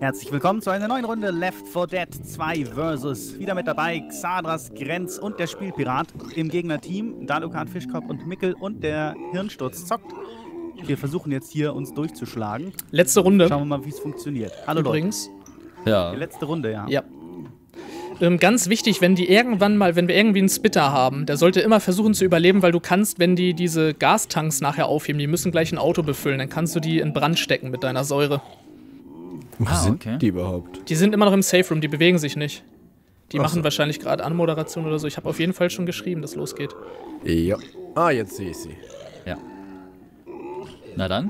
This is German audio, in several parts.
Herzlich willkommen zu einer neuen Runde Left 4 Dead 2 versus. Wieder mit dabei Xadras, Grenz und der Spielpirat. Im Gegnerteam Dalukat, Fischkopf und Mickel und der Hirnsturz zockt. Wir versuchen jetzt hier uns durchzuschlagen. Letzte Runde. Schauen wir mal, wie es funktioniert. Hallo übrigens. Leute. Ja. Die letzte Runde, ja. Ja. Ganz wichtig, wenn wir irgendwie einen Spitter haben, der sollte immer versuchen zu überleben, weil du kannst, wenn die diese Gastanks nachher aufheben, die müssen gleich ein Auto befüllen, dann kannst du die in Brand stecken mit deiner Säure. Wo sind die überhaupt? Die sind immer noch im Safe Room, die bewegen sich nicht. Die machen wahrscheinlich gerade Anmoderation oder so. Ich habe auf jeden Fall schon geschrieben, dass losgeht. Ja. Ah, jetzt sehe ich sie. Ja. Na dann.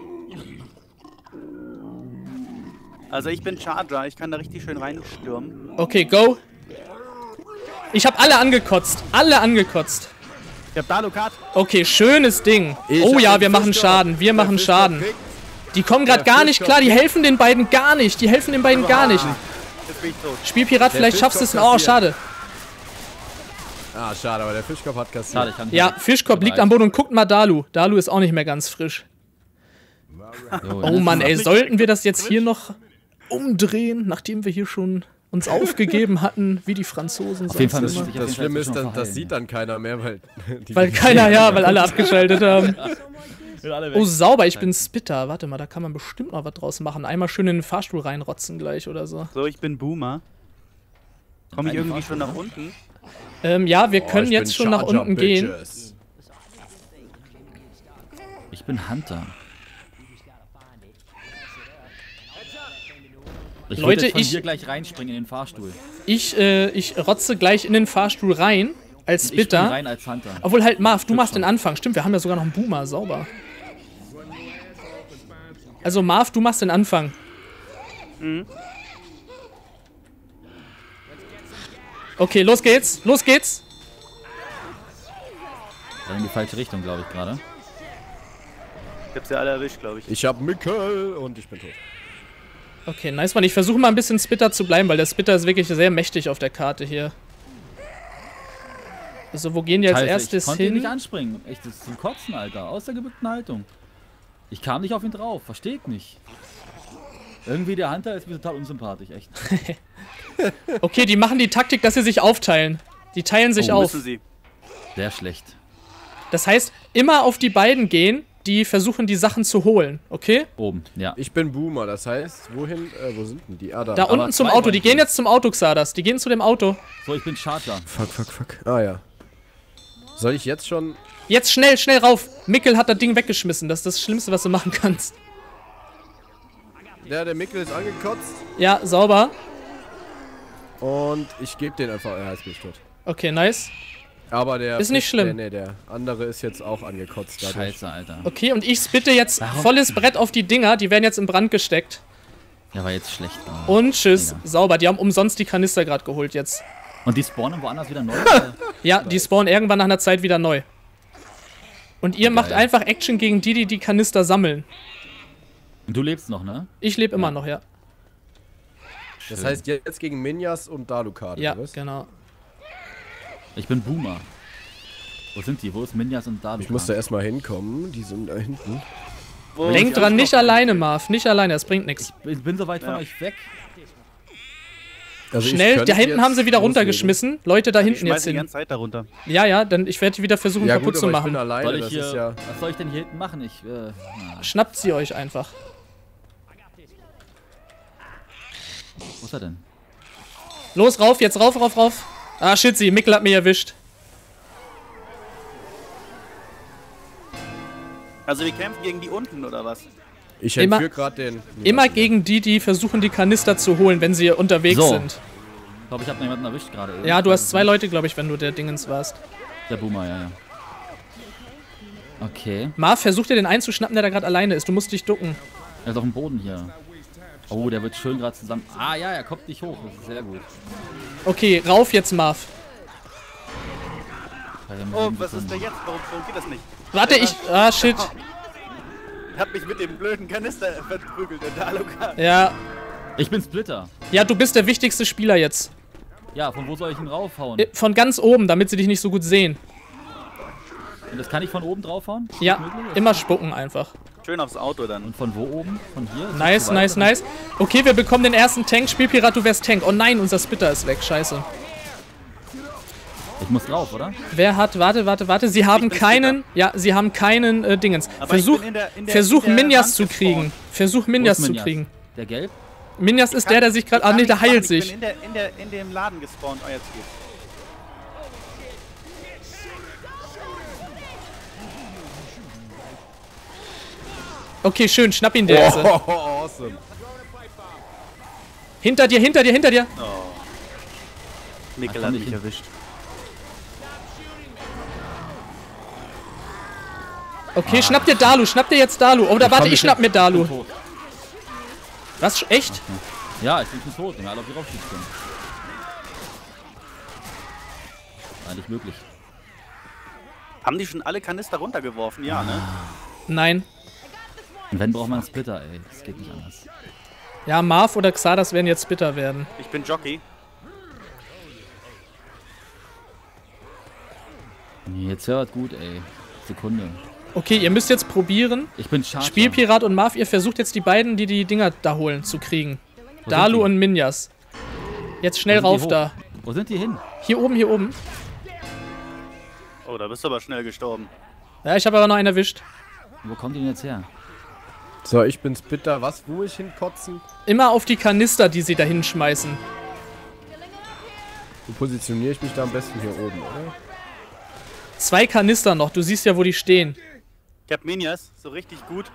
Also ich bin Charger, ich kann da richtig schön reinstürmen. Okay, go. Ich habe alle angekotzt. Alle angekotzt. Ich hab Dalukat. Okay, schönes Ding. Oh ja, wir machen Schaden. Wir machen Schaden. Die kommen gerade gar nicht klar. Die helfen den beiden gar nicht. Die helfen den beiden gar nicht. Jetzt bin ich tot. Spielpirat, vielleicht schaffst du es. Oh, schade. Ah, schade, aber der Fischkopf hat kassiert. Schade, ich kann Ja, Fischkopf liegt am Boden und guckt mal Dalu. Dalu ist auch nicht mehr ganz frisch. Oh Mann, ey, sollten wir das jetzt hier noch umdrehen, nachdem wir hier schon uns aufgegeben hatten, wie die Franzosen. Auf jeden Fall sonst müssen immer. wir Das Schlimme ist, das sieht dann keiner mehr, weil... Weil keiner, ja, weil alle abgeschaltet haben. Oh, sauber, ich bin Spitter. Warte mal, da kann man bestimmt noch was draus machen. Einmal schön in den Fahrstuhl reinrotzen gleich oder so. So, ich bin Boomer. Komme ich irgendwie schon nach unten? Ja, wir können jetzt schon nach unten gehen. Ich bin Hunter. Ich Leute, würde jetzt von ich- hier gleich reinspringen in den Fahrstuhl. Ich rotze gleich in den Fahrstuhl rein, als Ich spring Spitter. rein als Hunter. Obwohl halt, Marv, du machst den Anfang. Stimmt, wir haben ja sogar noch einen Boomer, sauber. Also Marv, du machst den Anfang. Okay, los geht's, los geht's. In die falsche Richtung, glaube ich, gerade. Ich hab's ja alle erwischt, glaube ich. Ich hab Mickel und ich bin tot. Okay, nice, Mann. Ich versuche mal ein bisschen Spitter zu bleiben, weil der Spitter ist wirklich sehr mächtig auf der Karte hier. Also, wo gehen die als Scheiße, erstes ich konnte ihn hin? nicht anspringen. Echt, das ist zum Kotzen, Alter. Aus der gebückten Haltung. Ich kam nicht auf ihn drauf. Versteh ich nicht. Irgendwie der Hunter ist mir total unsympathisch, echt. Okay, die machen die Taktik, dass sie sich aufteilen. Die teilen sich auf. Müssen sie. Sehr schlecht. Das heißt, immer auf die beiden gehen, die versuchen, die Sachen zu holen, okay? Oben, ja. Ich bin Boomer, das heißt, wohin, wo sind denn die? Ah, da. Da unten zum zwei Auto. wollen Die gehen jetzt zum Auto, Xadas. Die gehen zu dem Auto. So, ich bin Charger. Fuck. Ah, ja. Soll ich jetzt schon... Jetzt schnell, schnell rauf. Mickel hat das Ding weggeschmissen. Das ist das Schlimmste, was du machen kannst. Der Mickel ist angekotzt Ja, sauber. und ich gebe den einfach... Ja, jetzt bin ich tot. Okay, nice. Aber der... Ist nicht schlimm. Der andere ist jetzt auch angekotzt dadurch. Scheiße, Alter. Okay, und ich spitte jetzt Warum? volles Brett auf die Dinger. Die werden jetzt in Brand gesteckt. Ja, war jetzt schlecht. Und tschüss. Mega. Sauber. Die haben umsonst die Kanister gerade geholt jetzt. Und die spawnen woanders wieder neu? Ja, die spawnen irgendwann nach einer Zeit wieder neu. Und ihr macht Geil. einfach Action gegen die, die die Kanister sammeln. Und du lebst noch, ne? Ich lebe immer noch, ja. Das heißt jetzt gegen Minjas und Dalukat, Ja, oder was? genau. Ich bin Boomer. Wo sind die? Wo ist Minjas und David? Ich muss da erstmal hinkommen, die sind da hinten. Wo Denk ich dran, nicht anstoppen. alleine, Marv. Nicht alleine, das bringt nichts. Ich bin so weit von Ja. euch weg. Also ich Schnell, könnte da hinten jetzt haben sie wieder loslegen. runtergeschmissen. Leute da Ich hinten jetzt schmeiß die hin. ganze Zeit darunter. Ja, dann ich werde die wieder versuchen Ja kaputt gut, zu aber ich machen. bin alleine, Soll ich das hier, ist ja... was soll ich denn hier hinten machen? Ich, Schnappt sie euch einfach. wo ist er denn? Los, rauf, jetzt rauf, rauf, rauf. Ah, shit, Mickel hat mich erwischt. Also wir kämpfen gegen die unten, oder was? Ich Immer- entführe gerade den... Immer gegen die, die versuchen, die Kanister zu holen, wenn sie unterwegs So. sind. Ich glaube, ich habe noch jemanden erwischt gerade. eben. Ja, du hast 2 Leute, glaube ich, wenn du der Dingens warst. Der Boomer, ja. Okay. Marv, versuch dir den einzuschnappen, der da gerade alleine ist. Du musst dich ducken. Er ist auf dem Boden hier. Oh, der wird schön gerade zusammen. Ah ja, er kommt nicht hoch. Das ist sehr gut. Okay, rauf jetzt, Marv. Oh, was ist denn jetzt? Warum geht das nicht? Warte, Ah, shit. Hab mich mit dem blöden Kanister verprügelt, der Dalukat. Ja. Ich bin Splitter. Ja, du bist der wichtigste Spieler jetzt. Ja, von wo soll ich ihn raufhauen? Von ganz oben, damit sie dich nicht so gut sehen. Und das kann ich von oben draufhauen? Ja, Möglich? immer spucken einfach. Schön aufs Auto dann. Und von wo oben? Von hier? Ist Nice, das zu nice, weit, nice. Okay, wir bekommen den ersten Tank. Spielpirat, du wärst Tank. Oh nein, unser Spitter ist weg. Scheiße. oder? Ich muss drauf, oder? Wer hat... Warte. Sie haben keinen... Ja, sie haben keinen Dingens. Aber Versuch, ich bin versuch in der Minjas Wand zu gespawnt. kriegen. Versuch Minjas Wo ist zu Minjas? kriegen. Der Gelb? Minjas ist der sich gerade... Ah nee, der heilt sich. Ich bin in dem Laden gespawnt, euer Ziel. Okay, schön. Schnapp ihn, der Esse. Oh, awesome. Hinter dir. Mikkel Ach, hat komm, mich ich- erwischt. Okay, schnapp dir Dalu. Schnapp dir jetzt Dalu. Oder warte, ich schnapp mir Dalu. Tot. Was? Echt? Ja, ich bin schon tot. Egal, ob ich raufschießen kann. Eigentlich möglich. Haben die schon alle Kanister runtergeworfen? Ja, ne? Nein. Und wenn, braucht man einen Splitter, ey. Das geht nicht anders. Ja, Marv oder Xardas werden jetzt bitter werden. Ich bin Jockey. Nee, jetzt hört gut, ey. Sekunde. Okay, ihr müsst jetzt probieren. Ich bin Charger. Spielpirat und Marv, ihr versucht jetzt die beiden, die Dinger da holen, zu kriegen. Wo Dalu sind die? und Minjas. Jetzt schnell Wo sind die rauf hoch? da. Wo sind die hin? Hier oben. Oh, da bist du aber schnell gestorben. Ja, ich habe aber noch einen erwischt. Wo kommt die denn jetzt her? So, ich bin Spitter. Was? Wo ich hinkotzen? Immer auf die Kanister, die sie da hinschmeißen. Wo positioniere ich mich da am besten hier oben, oder? 2 Kanister noch, du siehst ja, wo die stehen. Ich hab Minjas, so richtig gut.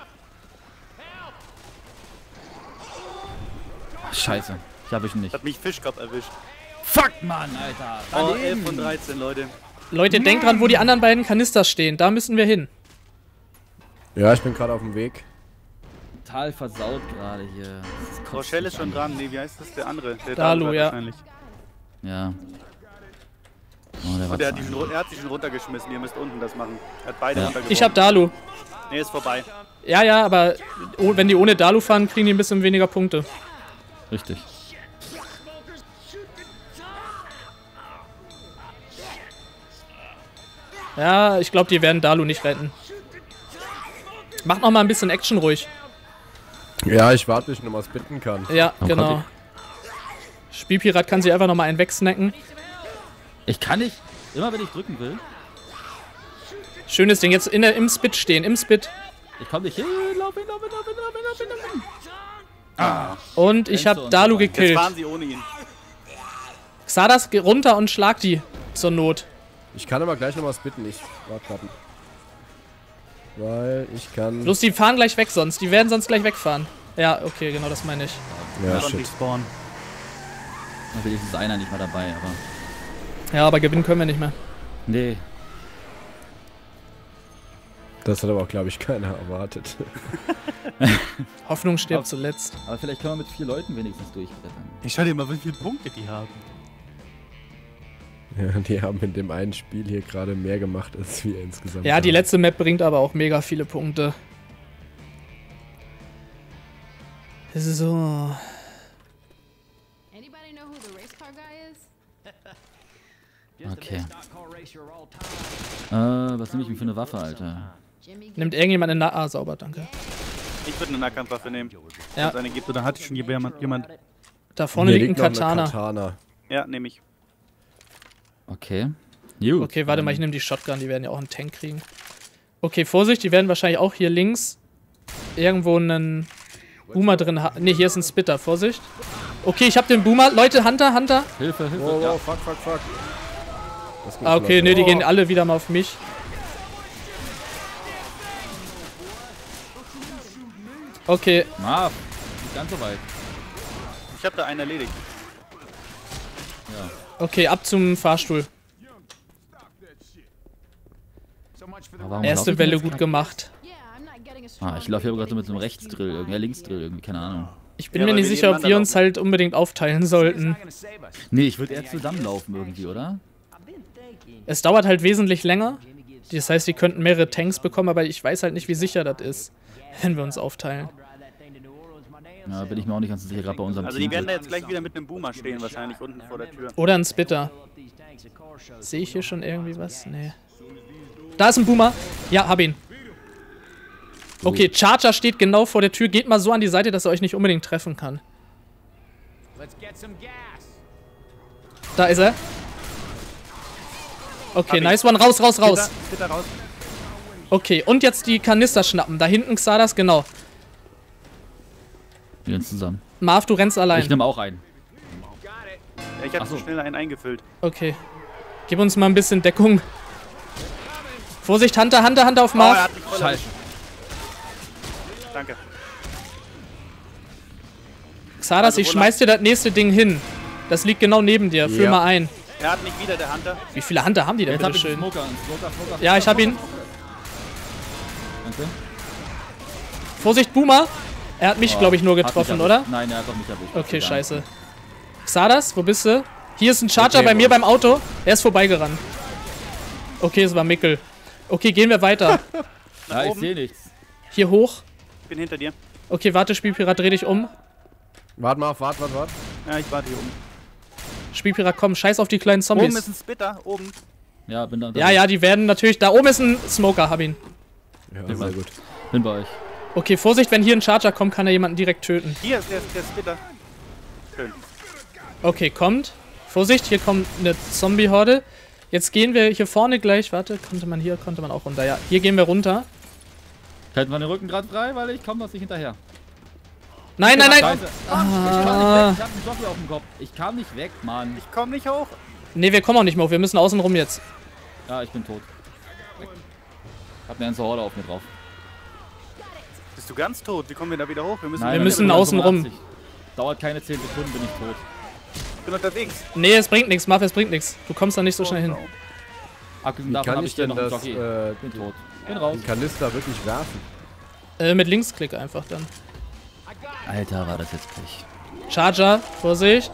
Ach, scheiße. Ich hab ihn nicht. Hat mich Fischkopf erwischt. Fuck, Mann, Alter. Oh, Daneben. 11 von 13, Leute. Leute, denkt dran, wo die anderen beiden Kanister stehen. Da müssen wir hin. Ja, ich bin gerade auf dem Weg. Total versaut gerade hier. Das kotzt Rochelle mich ist schon an. dran. Nee, wie heißt das? Der andere. Der Dalu, ja. wahrscheinlich. Ja. Oh, der war Und er zu hat sich schon runtergeschmissen. Ihr müsst unten das machen. Er hat beide Ja. runtergeworfen. Ich hab Dalu. Nee, ist vorbei. Ja, aber wenn die ohne Dalu fahren, kriegen die ein bisschen weniger Punkte. Richtig. Ja, ich glaube, die werden Dalu nicht retten. Macht noch mal ein bisschen Action ruhig. Ja, ich warte, bis ich noch was bitten kann. Ja, Oh, genau. Spielpirat kann sie einfach noch mal einen wegsnacken. Ich kann nicht. Immer wenn ich drücken will. Schönes Ding. Jetzt im Spit stehen. Im Spit. Ich komm nicht hin. Lauf hin. Und ich Enzo habe und Dalu vorbei. Jetzt gekillt. fahren sie ohne ihn. Xardas, geh runter und schlag die zur Not. Ich kann aber gleich noch was bitten. Ich warte gerade. Weil ich kann... Bloß die fahren gleich weg sonst. Die werden sonst gleich wegfahren. Ja, okay, genau das meine ich. Ja, Shit. shit. Spawnen. Da wenigstens einer nicht mal dabei, aber. Ja, aber gewinnen können wir nicht mehr. Nee. Das hat aber auch, glaube ich, keiner erwartet. Hoffnung stirbt Auf- zuletzt. Aber vielleicht können wir mit 4 Leuten wenigstens durchbrettern. Ich schau dir mal, wie viele Punkte die haben. Ja, die haben in dem einen Spiel hier gerade mehr gemacht, als wir insgesamt Ja, die haben. letzte Map bringt aber auch mega viele Punkte. So. Anybody know who the race car guy is? Okay. Was nehme ich mir für eine Waffe, Alter? Jimmy Nimmt irgendjemand eine... Ah, sauber, danke. Ich würde eine Nahkampfwaffe nehmen. Ja. Wenn es eine gibt, oder hatte schon jemand? Da vorne Hier liegt ein noch eine Katana. Katana. Ja, nehme ich. Okay. Gut. Okay, warte mal, ich nehme die Shotgun, die werden ja auch einen Tank kriegen. Okay, Vorsicht, die werden wahrscheinlich auch hier links irgendwo einen Boomer drin haben. Ne, hier ist ein Spitter, Vorsicht. Okay, ich habe den Boomer. Leute, Hunter. Hilfe. Wow, Ja. wow, fuck. Das geht Ah, okay, schon ne, die los. gehen alle wieder mal auf mich. Okay, Marv, nicht ganz so weit. Ich habe da einen erledigt. Ja. okay, ab zum Fahrstuhl. Aber warum Erste lauf ich denn Welle jetzt gut grad- gemacht. Yeah, I'm not getting a strong Ich laufe hier gerade so mit so einem Rechtsdrill, Linksdrill, irgendwie, keine Ahnung. Ich bin Ja, mir weil nicht wir sicher, ob wir nebeneinander uns halt unbedingt aufteilen sollten. Nee, ich würde eher zusammenlaufen irgendwie, oder? Es dauert halt wesentlich länger. Das heißt, die könnten mehrere Tanks bekommen, aber ich weiß halt nicht, wie sicher das ist, wenn wir uns aufteilen. Ja, bin ich mir auch nicht ganz sicher, gerade bei unserem Also Team. die werden da jetzt gleich wieder mit einem Boomer stehen, wahrscheinlich unten vor der Tür. Oder ein Spitter. Sehe ich hier schon irgendwie was? Nee. Da ist ein Boomer. Ja, hab ihn. Okay, Charger steht genau vor der Tür. Geht mal so an die Seite, dass er euch nicht unbedingt treffen kann. Da ist er. Okay, nice one. Raus, raus, raus. Bitte raus. Okay, und jetzt die Kanister schnappen. Da hinten Xardas, genau. Wir sind zusammen. Marv, du rennst allein. Ich nehme auch einen. Ja, ich habe schnell einen eingefüllt. Okay. Gib uns mal ein bisschen Deckung. Vorsicht, Hunter, Hunter, Hunter auf Oh, Marv. er hat mich voll Scheiße. Danke. Xardas, ich schmeiß dir das nächste Ding hin. Das liegt genau neben dir. Füll mal ein. Er hat nicht wieder, der Hunter. Wie viele Hunter haben die denn, Jetzt hab ich bitte den schön? Smoker. Ja, ich hab ihn. Danke. Vorsicht, Boomer. Er hat mich, glaube ich, nur Hat mich getroffen, erwischt. oder? Nein, er hat doch mich erwischt. Okay, Egal. scheiße. Xardas, wo bist du? Hier ist ein Charger Okay, bei mir Boss. beim Auto. Er ist vorbeigerannt. Okay, es war Mickel. Okay, gehen wir weiter. Ja, ich oben. sehe nichts. Hier hoch. Ich bin hinter dir. Okay, warte, Spielpirat, dreh dich um. Warte mal, warte. Ja, ich warte hier oben. Spielpirat, komm, scheiß auf die kleinen Oben ist Zombies. ein Spitter, oben. Ja, bin da. Ja, ja, die werden natürlich... Da oben ist ein Smoker, hab ihn. Ja, sehr gut. Bin bei euch. Okay, Vorsicht, wenn hier ein Charger kommt, kann er jemanden direkt töten. Hier ist der Spitter. Schön. Okay, kommt. Vorsicht, hier kommt eine Zombie-Horde. Jetzt gehen wir hier vorne gleich... Warte, konnte man auch runter. Ja, hier gehen wir runter. Halten wir den Rücken gerade frei, weil ich komme das nicht hinterher. Nein, nein, nein! Scheiße. Ich kann nicht weg. Ich hab einen Jockey auf dem Kopf. Ich kam nicht weg, Mann. Ich komm nicht hoch. Nee, wir kommen auch nicht mehr hoch. Wir müssen außen rum jetzt. Ja, ich bin tot. Hab eine ganze Horde auf mir drauf. Bist du ganz tot? Wie kommen wir da wieder hoch? Wir müssen, Wir müssen außen rum. Dauert keine 10 Sekunden, bin ich tot. Ich bin unterwegs. Nee, es bringt nichts, Marv, es bringt nichts. Du kommst da nicht so schnell hin. Abgesehen Wie davon kann habe ich ich hier denn noch einen das, Jockey. Bin tot. Bin raus. den Kanister wirklich werfen? Mit Linksklick einfach dann. Alter, war das jetzt Pech. Charger, Vorsicht.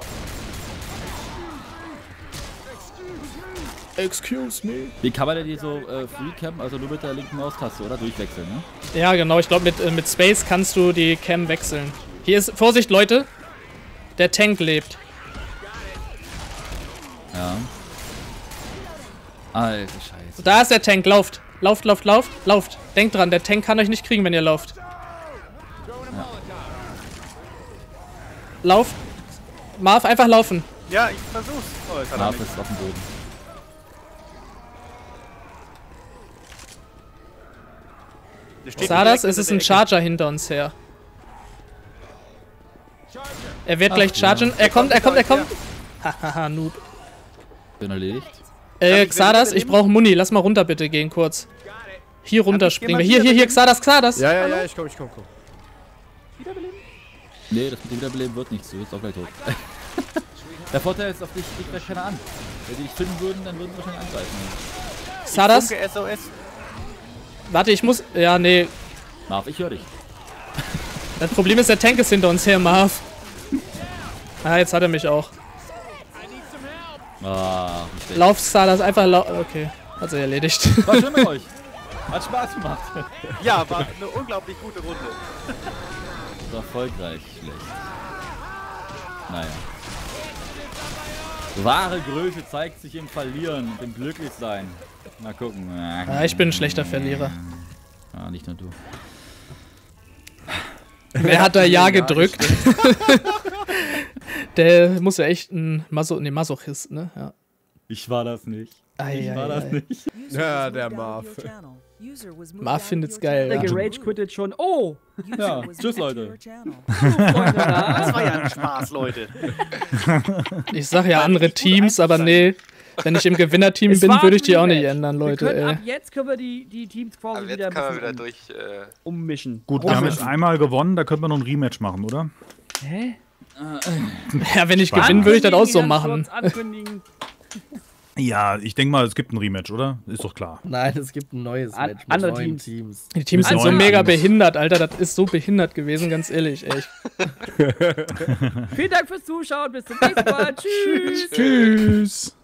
Excuse me. Wie kann man denn die so Free-Cam, also nur mit der linken Maustaste, oder? Durchwechseln, ne? Ja, genau, ich glaube mit Space kannst du die Cam wechseln. Hier ist, Vorsicht Leute, der Tank lebt. Ja. Alter, Scheiße. Da ist der Tank, lauft. Lauft, lauft, lauft, lauft. Denkt dran, der Tank kann euch nicht kriegen, wenn ihr lauft. Lauf. Marv, einfach laufen. Ja, ich versuch's. Oh, jetzt hat er Marv mich. ist auf dem Boden. Der steht Xardas, direkt es ist hinter ein der Charger hinter uns her. Er wird gleich chargen. Er kommt, er kommt, er kommt. Hahaha, Noob. Bin erledigt. Xardas, ich brauche Muni. Lass mal runter bitte gehen, kurz. Hier runter springen wir. jemand Hier, Xardas, Xardas. Ja, ich komm. Nee, das mit dem Wiederbeleben wird nichts. Du wirst auch gleich tot. Der Vorteil ist, auf dich kriegt gleich keiner an. Wenn die dich finden würden, dann würden sie wahrscheinlich angreifen. Xardas, Funke SOS. warte, ich muss... Ja, nee. Marv, ich höre dich. Das Problem ist, der Tank ist hinter uns her, Marv. Ah, jetzt hat er mich auch. Ah, nicht schlecht. Lauf, Xardas, einfach lauf... Okay, hat sich erledigt. War schön mit euch. Hat Spaß gemacht. Ja, war eine unglaublich gute Runde. War erfolgreich. Schlecht. Naja. Wahre Größe zeigt sich im Verlieren und im Glücklichsein. Mal gucken. Ah, ich bin ein schlechter Verlierer. Ja, nicht nur du. Wer hat da Ja gedrückt? Der muss ja echt ein Masochist, ne? Ja. Ich war das nicht. Ich war das nicht. Ja, der Marv. Marv findet's geil. Der Ja. Gerage quittet schon. Oh! Ja, tschüss, Leute. Das war ja ein Spaß, Leute. Ich sag ja andere Teams, aber nee. Wenn ich im Gewinnerteam Es bin, war würde ich die auch nicht Rematch. ändern, Wir Leute, können, ey. ab jetzt können wir die Teams quasi Aber wieder jetzt ein kann man wieder bisschen durch. ummischen. Gut, wir haben jetzt einmal gewonnen, da könnte man noch ein Rematch machen, oder? Hä? Ja, wenn ich gewinne, würde ich das auch so Ankündigen, machen. ganz kurz ankündigen. Ja, ich denke mal, es gibt ein Rematch, oder? Ist doch klar. Nein, es gibt ein neues An- Match mit andere neuen Teams. Teams. Die Teams sind so neuen mega Teams. behindert, Alter. Das ist so behindert gewesen, ganz ehrlich, echt. Vielen Dank fürs Zuschauen. Bis zum nächsten Mal. Tschüss. Tschüss.